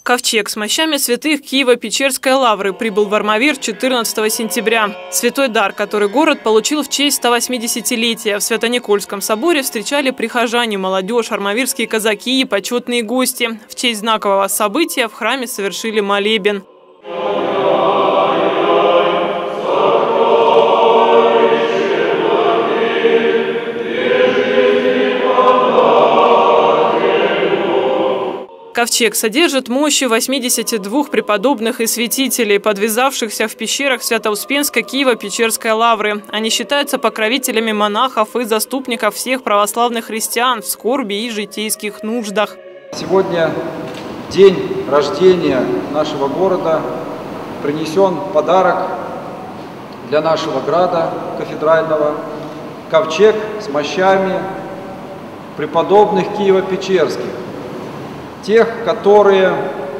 Ковчег с мощами святых Киево-Печерской лавры прибыл в Армавир 14 сентября. Святой дар, который город получил в честь 180-летия. В Свято-Никольском соборе встречали прихожане, молодежь, армавирские казаки и почетные гости. В честь знакового события в храме совершили молебен. Ковчег содержит мощи 82 преподобных и святителей, подвязавшихся в пещерах Свято-Успенской Киево-Печерской лавры. Они считаются покровителями монахов и заступников всех православных христиан в скорби и житейских нуждах. Сегодня день рождения нашего города. Принесен подарок для нашего града кафедрального. Ковчег с мощами преподобных Киево-Печерских. Тех, которые,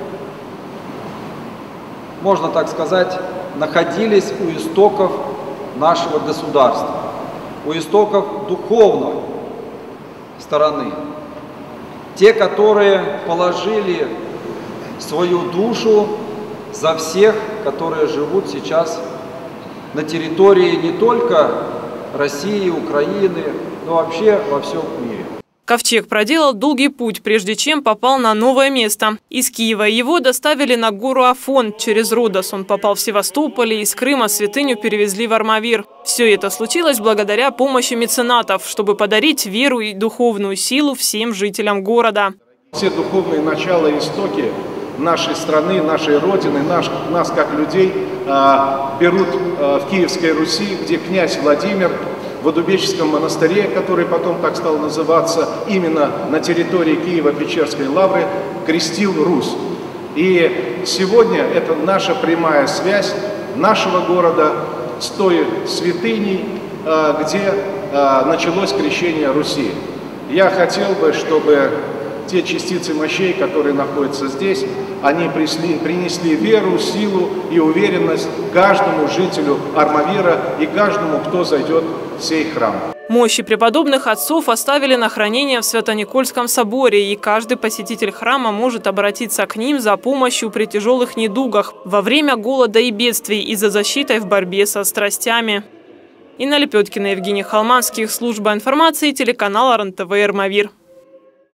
можно так сказать, находились у истоков нашего государства, у истоков духовной стороны. Те, которые положили свою душу за всех, которые живут сейчас на территории не только России, Украины, но вообще во всем мире. Ковчег проделал долгий путь, прежде чем попал на новое место. Из Киева его доставили на гору Афон. Через Родос он попал в Севастополь, и из Крыма святыню перевезли в Армавир. Все это случилось благодаря помощи меценатов, чтобы подарить веру и духовную силу всем жителям города. Все духовные начала и истоки нашей страны, нашей Родины, нас как людей берут в Киевской Руси, где князь Владимир в Адубеческом монастыре, который потом так стал называться, именно на территории Киево-Печерской лавры, крестил Русь. И сегодня это наша прямая связь нашего города с той святыней, где началось крещение Руси. Я хотел бы, чтобы те частицы мощей, которые находятся здесь, они принесли веру, силу и уверенность каждому жителю Армавира и каждому, кто зайдет в сей храм. Мощи преподобных отцов оставили на хранение в Свято-Никольском соборе, и каждый посетитель храма может обратиться к ним за помощью при тяжелых недугах, во время голода и бедствий и за защитой в борьбе со страстями. Инна Лепеткина, Евгений Холманских, служба информации, телеканал РНТВ Армавир.